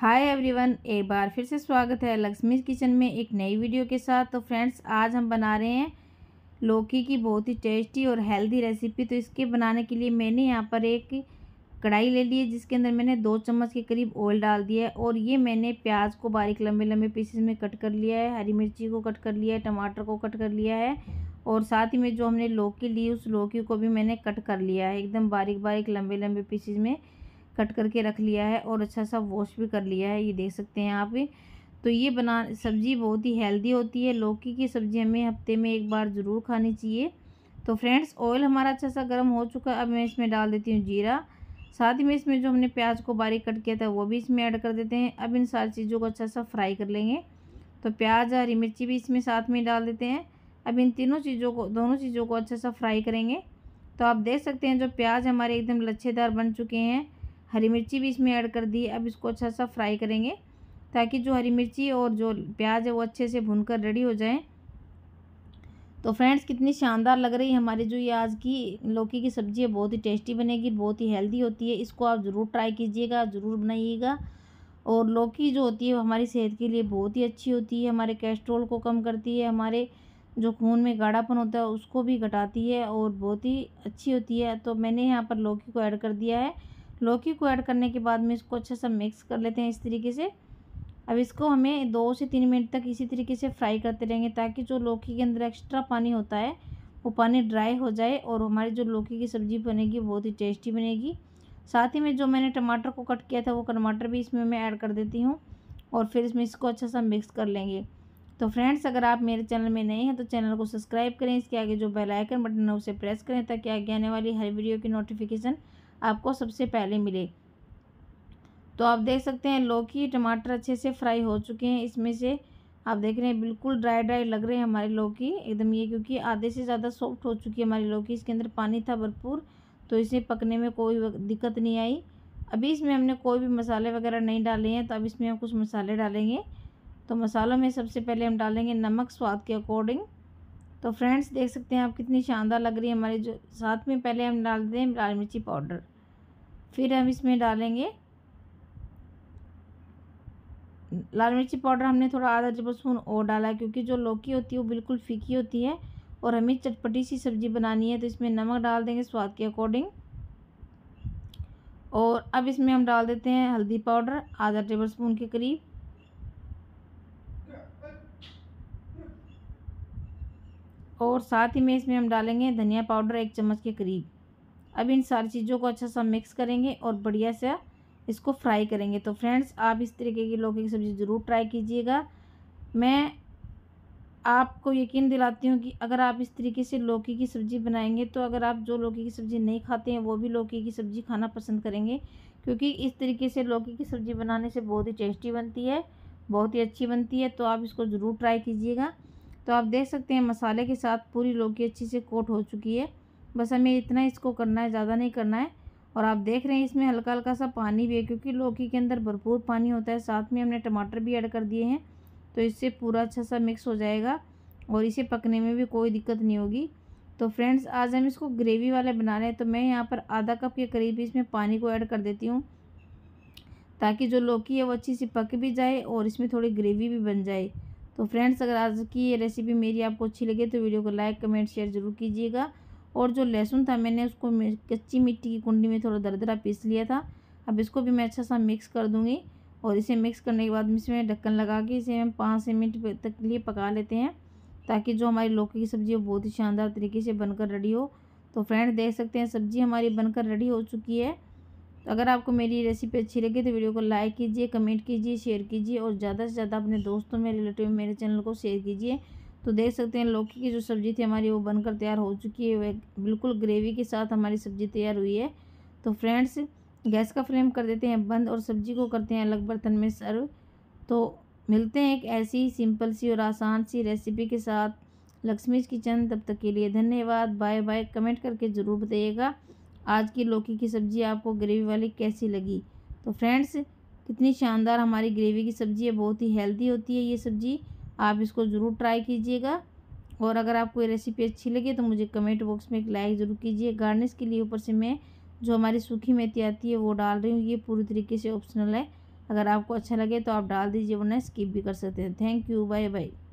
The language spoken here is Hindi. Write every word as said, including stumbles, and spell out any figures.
हाय एवरीवन, एक बार फिर से स्वागत है लक्ष्मी किचन में एक नई वीडियो के साथ। तो फ्रेंड्स, आज हम बना रहे हैं लौकी की बहुत ही टेस्टी और हेल्दी रेसिपी। तो इसके बनाने के लिए मैंने यहाँ पर एक कढ़ाई ले ली है, जिसके अंदर मैंने दो चम्मच के करीब ऑयल डाल दिया है। और ये मैंने प्याज को बारीक लंबे लंबे पीसेस में कट कर लिया है, हरी मिर्ची को कट कर लिया है, टमाटर को कट कर लिया है, और साथ ही में जो हमने लौकी ली उस लौकी को भी मैंने कट कर लिया है, एकदम बारीक बारीक लंबे लंबे पीसेस में कट करके रख लिया है और अच्छा सा वॉश भी कर लिया है। ये देख सकते हैं आप। तो ये बना सब्ज़ी बहुत ही हेल्दी होती है। लौकी की सब्ज़ी हमें हफ्ते में एक बार ज़रूर खानी चाहिए। तो फ्रेंड्स, ऑयल हमारा अच्छा सा गर्म हो चुका है। अब मैं इसमें डाल देती हूँ जीरा। साथ ही में इसमें जो हमने प्याज को बारीक कट किया था वो भी इसमें ऐड कर देते हैं। अब इन सारी चीज़ों को अच्छा सा फ्राई कर लेंगे। तो प्याज, हरी मिर्ची भी इसमें साथ में डाल देते हैं। अब इन तीनों चीज़ों को दोनों चीज़ों को अच्छा सा फ्राई करेंगे। तो आप देख सकते हैं जो प्याज हमारे एकदम लच्छेदार बन चुके हैं। हरी मिर्ची भी इसमें ऐड कर दी। अब इसको अच्छा सा फ्राई करेंगे ताकि जो हरी मिर्ची और जो प्याज है वो अच्छे से भुनकर रेडी हो जाए। तो फ्रेंड्स, कितनी शानदार लग रही है हमारी जो ये आज की लौकी की सब्ज़ी है। बहुत ही टेस्टी बनेगी, बहुत ही हेल्दी होती है। इसको आप ज़रूर ट्राई कीजिएगा, ज़रूर बनाइएगा। और लौकी जो होती है वो हमारी सेहत के लिए बहुत ही अच्छी होती है। हमारे कोलेस्ट्रॉल को कम करती है, हमारे जो खून में गाढ़ापन होता है उसको भी घटाती है और बहुत ही अच्छी होती है। तो मैंने यहाँ पर लौकी को ऐड कर दिया है। लौकी को ऐड करने के बाद में इसको अच्छा सा मिक्स कर लेते हैं इस तरीके से। अब इसको हमें दो से तीन मिनट तक इसी तरीके से फ्राई करते रहेंगे ताकि जो लौकी के अंदर एक्स्ट्रा पानी होता है वो पानी ड्राई हो जाए और हमारी जो लौकी की सब्ज़ी बनेगी बहुत ही टेस्टी बनेगी। साथ ही में जो मैंने टमाटर को कट किया था वो टमाटर भी इसमें मैं ऐड कर देती हूँ और फिर इसमें इसको अच्छा सा मिक्स कर लेंगे। तो फ्रेंड्स, अगर आप मेरे चैनल में नए हैं तो चैनल को सब्सक्राइब करें। इसके आगे जो बेल आइकन बटन है उसे प्रेस करें ताकि आगे आने वाली हर वीडियो की नोटिफिकेशन आपको सबसे पहले मिले। तो आप देख सकते हैं लौकी टमाटर अच्छे से फ्राई हो चुके हैं। इसमें से आप देख रहे हैं बिल्कुल ड्राई ड्राई लग रहे हैं हमारी लौकी एकदम, ये क्योंकि आधे से ज़्यादा सॉफ्ट हो चुकी है हमारी लौकी। इसके अंदर पानी था भरपूर, तो इसे पकने में कोई दिक्कत नहीं आई। अभी इसमें हमने कोई भी मसाले वगैरह नहीं डाले हैं, तो अब इसमें हम कुछ मसाले डालेंगे। तो मसालों में सबसे पहले हम डालेंगे नमक स्वाद के अकॉर्डिंग। तो फ्रेंड्स, देख सकते हैं आप कितनी शानदार लग रही है हमारी जो। साथ में पहले हम डाल दें लाल मिर्ची पाउडर, फिर हम इसमें डालेंगे लाल मिर्ची पाउडर। हमने थोड़ा आधा टेबल स्पून और डाला है क्योंकि जो लौकी होती है वो बिल्कुल फीकी होती है और हमें चटपटी सी सब्ज़ी बनानी है। तो इसमें नमक डाल देंगे स्वाद के अकॉर्डिंग। और अब इसमें हम डाल देते हैं हल्दी पाउडर आधा टेबल स्पून के करीब। और साथ ही में इसमें हम डालेंगे धनिया पाउडर एक चम्मच के करीब। अब इन सारी चीज़ों को अच्छा सा मिक्स करेंगे और बढ़िया से इसको फ्राई करेंगे। तो फ्रेंड्स, आप इस तरीके की लौकी की सब्ज़ी ज़रूर ट्राई कीजिएगा। मैं आपको यकीन दिलाती हूँ कि अगर आप इस तरीके से लौकी की सब्ज़ी बनाएंगे तो अगर आप जो लौकी की सब्ज़ी नहीं खाते हैं वो भी लौकी की सब्ज़ी खाना पसंद करेंगे, क्योंकि इस तरीके से लौकी की सब्ज़ी बनाने से बहुत ही टेस्टी बनती है, बहुत ही अच्छी बनती है। तो आप इसको ज़रूर ट्राई कीजिएगा। तो आप देख सकते हैं मसाले के साथ पूरी लौकी अच्छी से कोट हो चुकी है। बस हमें इतना इसको करना है, ज़्यादा नहीं करना है। और आप देख रहे हैं इसमें हल्का हल्का सा पानी भी है क्योंकि लौकी के अंदर भरपूर पानी होता है। साथ में हमने टमाटर भी ऐड कर दिए हैं, तो इससे पूरा अच्छा सा मिक्स हो जाएगा और इसे पकने में भी कोई दिक्कत नहीं होगी। तो फ्रेंड्स, आज हम इसको ग्रेवी वाले बना रहे हैं। तो मैं यहाँ पर आधा कप के करीब इसमें पानी को ऐड कर देती हूँ ताकि जो लौकी है वो अच्छी सी पक भी जाए और इसमें थोड़ी ग्रेवी भी बन जाए। तो फ्रेंड्स, अगर आज की ये रेसिपी मेरी आपको अच्छी लगे तो वीडियो को लाइक कमेंट शेयर ज़रूर कीजिएगा। और जो लहसुन था मैंने उसको कच्ची मिट्टी की कुंडी में थोड़ा दरदरा पीस लिया था। अब इसको भी मैं अच्छा सा मिक्स कर दूँगी और इसे मिक्स करने के बाद इसमें ढक्कन लगा के इसे हम पाँच से मिनट तक लिए पका लेते हैं ताकि जो हमारी लौकी की सब्ज़ी है वो बहुत ही शानदार तरीके से बनकर रेडी हो। तो फ्रेंड्स, देख सकते हैं सब्ज़ी हमारी बनकर रेडी हो चुकी है। तो अगर आपको मेरी रेसिपी अच्छी लगे तो वीडियो को लाइक कीजिए, कमेंट कीजिए, शेयर कीजिए और ज़्यादा से ज़्यादा अपने दोस्तों में, रिलेटिव में मेरे चैनल को शेयर कीजिए। तो देख सकते हैं लौकी की जो सब्ज़ी थी हमारी वो बनकर तैयार हो चुकी है। वह बिल्कुल ग्रेवी के साथ हमारी सब्ज़ी तैयार हुई है। तो फ्रेंड्स, गैस का फ्लेम कर देते हैं बंद और सब्ज़ी को करते हैं अलग बर्तन में सर्व। तो मिलते हैं एक ऐसी सिंपल सी और आसान सी रेसिपी के साथ लक्ष्मीज किचन। तब तक के लिए धन्यवाद, बाय बाय। कमेंट करके ज़रूर बताइएगा आज की लौकी की सब्ज़ी आपको ग्रेवी वाली कैसी लगी। तो फ्रेंड्स, कितनी शानदार हमारी ग्रेवी की सब्ज़ी है, बहुत ही हेल्दी होती है ये सब्ज़ी। आप इसको ज़रूर ट्राई कीजिएगा। और अगर आपको ये रेसिपी अच्छी लगे तो मुझे कमेंट बॉक्स में एक लाइक ज़रूर कीजिए। गार्निश के लिए ऊपर से मैं जो हमारी सूखी मेथी आती है वो डाल रही हूँ, ये पूरी तरीके से ऑप्शनल है। अगर आपको अच्छा लगे तो आप डाल दीजिए, वरना स्किप भी कर सकते हैं। Thank you, bye bye.